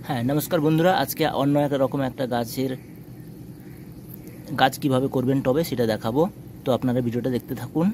হ্যাঁ, নমস্কার বন্ধুরা। আজকে অন্য এক রকম একটা গাছ কিভাবে করবেন টবে সেটা দেখাবো। তো আপনারা ভিডিওটা দেখতে থাকুন।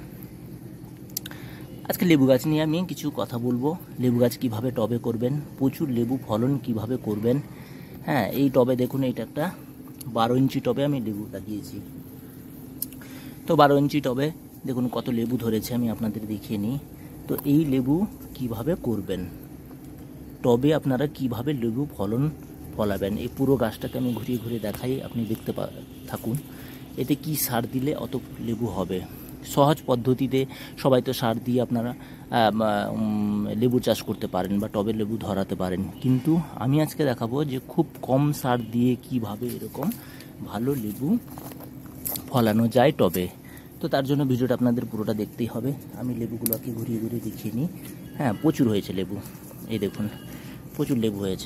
আজকে লেবু গাছ নিয়ে আমি কিছু কথা বলবো। লেবু গাছ কিভাবে টবে করবেন, প্রচুর লেবু ফলন কিভাবে করবেন। হ্যাঁ, এই টবে দেখুন, এইটা একটা 12 ইঞ্চি টবে আমি লেবু লাগিয়েছি। তো 12 ইঞ্চি টবে দেখুন কত লেবু ধরেছে, আমি আপনাদের দেখিয়ে নিই। তো এই লেবু কিভাবে করবেন, টবে আপনারা কিভাবে লেবু ফলাবেন, এই পুরো গাছটাকে আমি ঘুরিয়ে ঘুরিয়ে দেখাই, আপনি দেখতে থাকুন। এতে কি সার দিলে অত লেবু হবে। সহজ পদ্ধতিতে সবাই তো সার দিয়ে আপনারা লেবু চাষ করতে পারেন বা টবে লেবু ধরাতে পারেন, কিন্তু আমি আজকে দেখাবো যে খুব কম সার দিয়ে কিভাবে এরকম ভালো লেবু ফলানো যায় টবে। তো তার জন্য ভিডিওটা আপনাদের পুরোটা দেখতেই হবে। আমি লেবুগুলোকে ঘুরিয়ে ঘুরিয়ে দেখিয়ে নিই। হ্যাঁ, প্রচুর হয়েছে লেবু, এই দেখুন প্রচুর লেবু হয়েছে।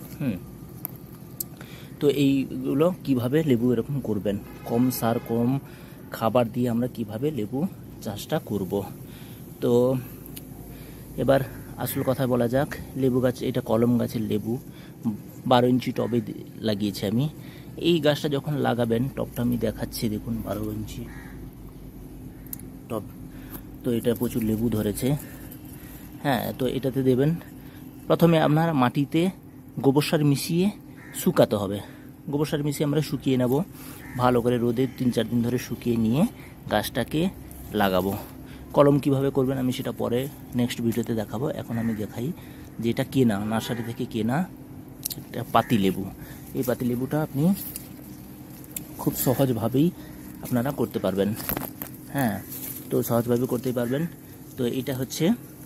তো এইগুলো কিভাবে লেবু এরকম করবেন, কম সার কম খাবার দিয়ে আমরা কিভাবে লেবু চাষটা করব। তো এবার আসল কথা বলা যাক। লেবু গাছ, এটা কলম গাছের লেবু, 12 ইঞ্চি টবে লাগিয়েছি আমি। এই গাছটা যখন লাগাবেন, টবটা আমি দেখাচ্ছি, দেখুন 12 ইঞ্চি টব। তো এটা প্রচুর লেবু ধরেছে। হ্যাঁ, তো এটাতে দেবেন, প্রথমে আপনার মাটিতে গোবর সার মিশিয়ে শুকাতে হবে। গোবর সার মিশিয়ে আমরা শুকিয়ে নেব ভালো করে, রোদে 3-4 দিন ধরে শুকিয়ে নিয়ে গাছটাকে লাগাবো। কলম কিভাবে করবেন আমি সেটা পরে নেক্সট ভিডিওতে দেখাবো। এখন আমি দেখাই যে এটা কেনা, নার্সারি থেকে কেনা একটা পাতিলেবু। এই পাতিলেবুটা আপনি খুব সহজভাবেই আপনারা করতে পারবেন। হ্যাঁ, তো সহজভাবে করতেই পারবেন। তো এটা হচ্ছে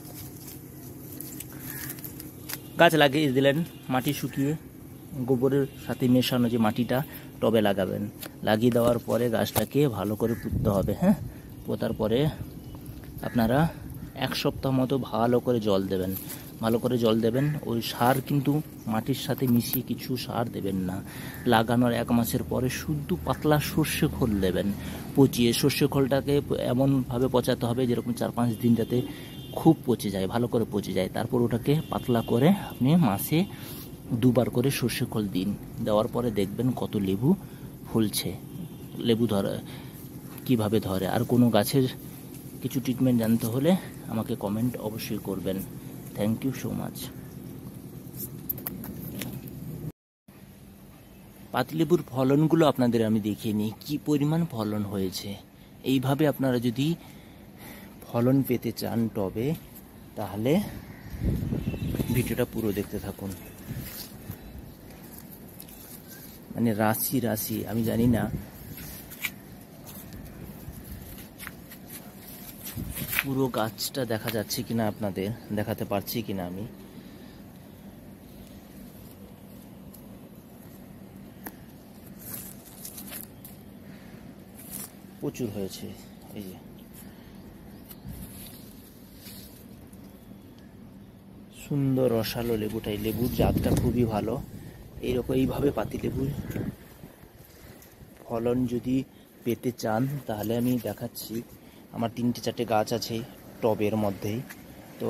গাছ লাগিয়ে দিলেন, মাটি শুকিয়ে গোবরের সাথে মেশানো যে মাটিটা টবে লাগাবেন, লাগিয়ে দেওয়ার পরে গাছটাকে ভালো করে পুঁততে হবে। হ্যাঁ, পোতার পরে আপনারা 1 সপ্তাহ মতো ভালো করে জল দেবেন। ভালো করে জল দেবেন। ওই সার কিন্তু মাটির সাথে মিশিয়ে কিছু সার দেবেন না। লাগানোর 1 মাসের পরে শুদ্ধ পাতলা সর্ষে খোল দেবেন পচিয়ে। সর্ষে খোলটাকে এমনভাবে পচাতে হবে যেরকম 4-5 দিন যাতে খুব পচে যায়, ভালো করে পচে যায়। তারপর ওটাকে পাতলা করে আপনি মাসে 2 বার করে সর্ষে খোল দিন। দেওয়ার পরে দেখবেন কত লেবু ফুলছে, লেবু কিভাবে ধরে। আর কোনো গাছের কিছু ট্রিটমেন্ট জানতে হলে আমাকে কমেন্ট অবশ্যই করবেন। Thank you so much. পাতিলেবুর ফলনগুলো আপনাদের আমি দেখিয়ে নিই, কী পরিমাণ ফলন হয়েছে। এইভাবে আপনারা যদি ফলন পেতে চান টবে, তাহলে ভিডিওটা পুরো দেখতে থাকুন। মানে রাশি রাশি, আমি জানি না পুরো গাছটা দেখা যাচ্ছে কিনা, আপনাদের দেখাতে পারছি কিনা আমি। প্রচুর হয়েছে, এই যে সুন্দর রসালো লেবুটাই, লেবুর জাতটা খুবই ভালো। এইভাবে পাতিলেবুর ফলন যদি পেতে চান তাহলে আমি দেখাচ্ছি। আমার 3-4টে গাছ আছে টবের মধ্যেই। তো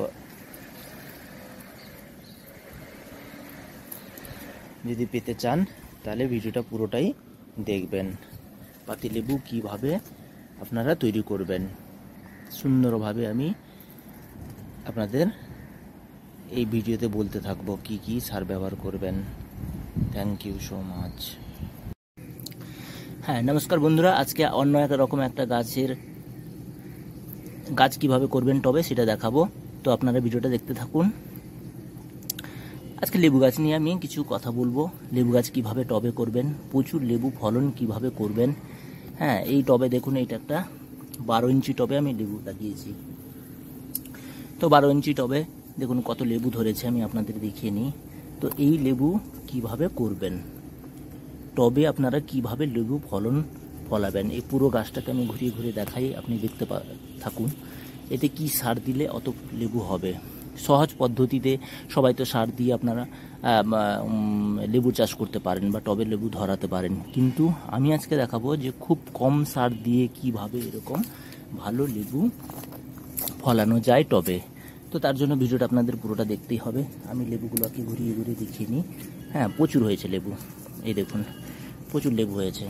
যদি পেতে চান তাহলে ভিডিওটা পুরোটাই দেখবেন। পাতিলেবু কিভাবে আপনারা তৈরি করবেন সুন্দরভাবে আমি আপনাদের এই ভিডিওতে বলতে থাকবো কি কি সার ব্যবহার করবেন। Thank you so much. হ্যাঁ, নমস্কার বন্ধুরা। আজকে অন্য এক রকম একটা গাছ কিভাবে করবেন টবে সেটা দেখাবো। তো আপনারা ভিডিওটা দেখতে থাকুন। আজকে লেবু গাছ নিয়ে আমি কিছু কথা বলবো। লেবু গাছ কিভাবে টবে করবেন, প্রচুর লেবু ফলন কিভাবে করবেন। হ্যাঁ, এই টবে দেখুন, এইটা একটা 12 ইঞ্চি টবে আমি লেবু লাগিয়েছি। তো 12 ইঞ্চি টবে দেখুন কত লেবু ধরেছে, আমি আপনাদের দেখিয়ে নিই। তো এই লেবু কিভাবে করবেন, টবে আপনারা কিভাবে লেবু ফলাবেন, এই পুরো গাছটাকে আমি ঘুরিয়ে ঘুরিয়ে দেখাই, আপনি দেখতে থাকুন। এতে কি সার দিলে অত লেবু হবে। সহজ পদ্ধতিতে সবাই তো সার দিয়ে আপনারা লেবু চাষ করতে পারেন বা টবে লেবু ধরাতে পারেন, কিন্তু আমি আজকে দেখাবো যে খুব কম সার দিয়ে কিভাবে এরকম ভালো লেবু ফলানো যায় টবে। তো তো তার জন্য ভিডিওটা আপনাদের পুরোটা দেখতেই হবে। আমি লেবুগুলোকে ঘুরিয়ে ঘুরিয়ে দেখিয়ে নিই। হ্যাঁ, প্রচুর হয়েছে লেবু, এই দেখুন প্রচুর লেবু হয়েছে।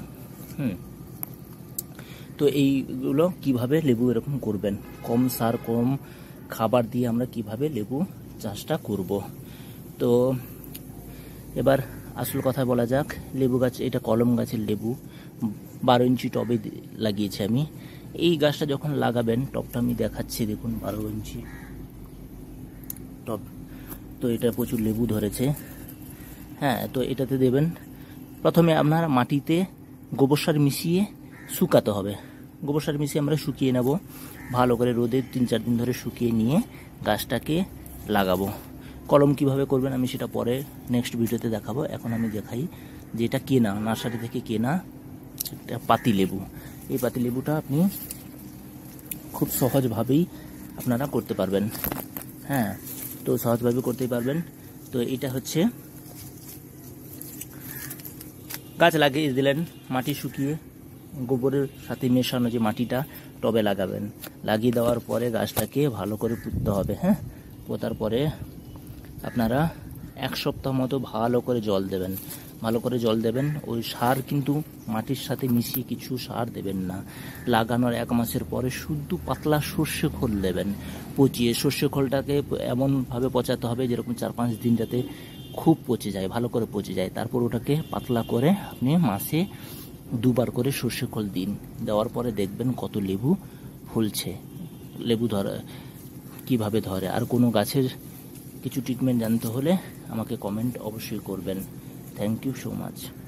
তো এইগুলো কিভাবে লেবু এরকম করবেন, কম সার কম খাবার দিয়ে আমরা কিভাবে লেবু চাষটা করব। তো এবার আসল কথা বলা যাক। লেবু গাছ, এটা কলম গাছের লেবু, 12 ইঞ্চি টবে লাগিয়েছি আমি। এই গাছটা যখন লাগাবেন, টবটা আমি দেখাচ্ছি, দেখুন 12 ইঞ্চি টব। তো এটা প্রচুর লেবু ধরেছে। হ্যাঁ, তো এটাতে দেবেন, প্রথমে আপনার মাটিতে গোবর সার মিশিয়ে শুকাতে হবে। গোবর সার মিশিয়ে আমরা শুকিয়ে নেব ভালো করে, রোদে 3-4 দিন ধরে শুকিয়ে নিয়ে গাছটাকে লাগাবো। কলম কিভাবে করবেন আমি সেটা পরে নেক্সট ভিডিওতে দেখাবো। এখন আমি দেখাই যে এটা কেনা, নার্সারি থেকে কেনা একটা পাতি লেবু। এই পাতি লেবুটা আপনি খুব সহজভাবেই আপনারা করতে পারবেন। হ্যাঁ, তো সহজভাবে করতেই পারবেন। তো এটা হচ্ছে গাছ লাগিয়ে দিলেন, মাটি শুকিয়ে গোবরের সাথে মেশানো যে মাটিটা টবে লাগাবেন। লাগিয়ে দেওয়ার পরে গাছটাকে ভালো করে পুঁততে হবে। হ্যাঁ, পোতার পরে আপনারা 1 সপ্তাহ মতো ভালো করে জল দেবেন। ভালো করে জল দেবেন। ওই সার কিন্তু মাটির সাথে মিশিয়ে কিছু সার দেবেন না। লাগানোর 1 মাসের পরে শুদ্ধ পাতলা সর্ষে খোল দেবেন পচিয়ে। সর্ষে খোলটাকে এমনভাবে পচাতে হবে যেরকম 4-5 দিন যাতে খুব পচে যায়, ভালো করে পচে যায়। তারপর ওটাকে পাতলা করে আপনি মাসে 2 বার করে সর্ষে খোল দিন। দেওয়ার পরে দেখবেন কত লেবু ফুলছে, লেবু ধরে কিভাবে ধরে। আর কোনো গাছের কিছু ট্রিটমেন্ট জানতে হলে আমাকে কমেন্ট অবশ্যই করবেন। Thank you so much.